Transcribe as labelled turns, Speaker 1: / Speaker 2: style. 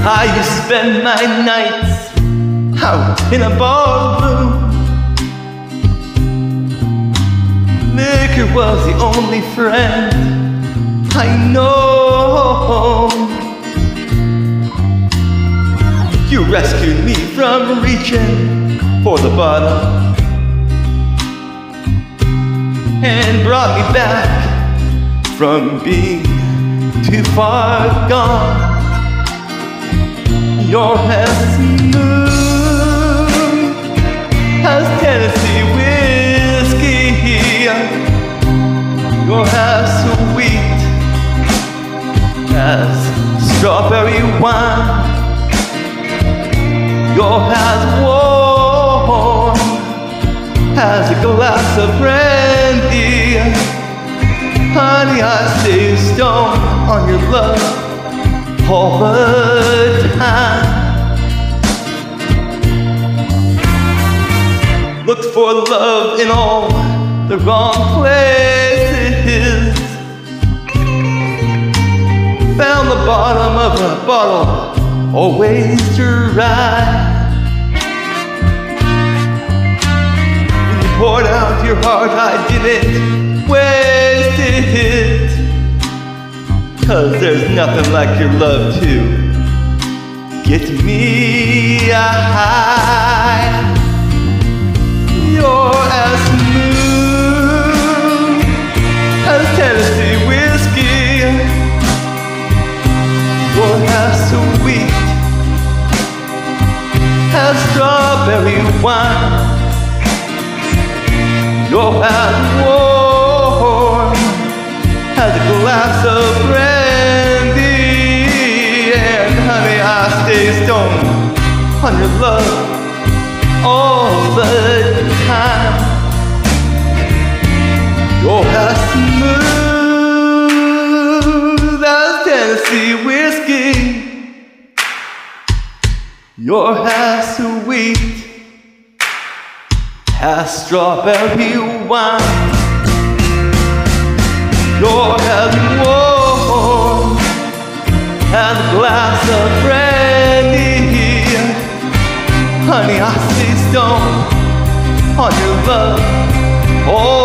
Speaker 1: I used to spend my nights out in a ballroom. Liquor was the only friend I know. You rescued me from reaching for the bottom and brought me back from being too far gone. You're as smooth as Tennessee whiskey. You're as sweet as strawberry wine. You're as warm as a glass of brandy. Honey, I stay stoned on your love all the time. Looked for love in all the wrong places. Found the bottom of a bottle always dry. When you poured out your heart, I didn't waste it. 'Cause there's nothing like your love to get me high. You're as smooth as Tennessee whiskey. You're as sweet as strawberry wine. You're as warm as a glass of brandy. And honey, I stay stoned on your love all the time. You're as smooth as Tennessee whiskey. You're as sweet as strawberry wine. You're as warm as a glass of brandy. Honey, I stay stoned on your love. Oh,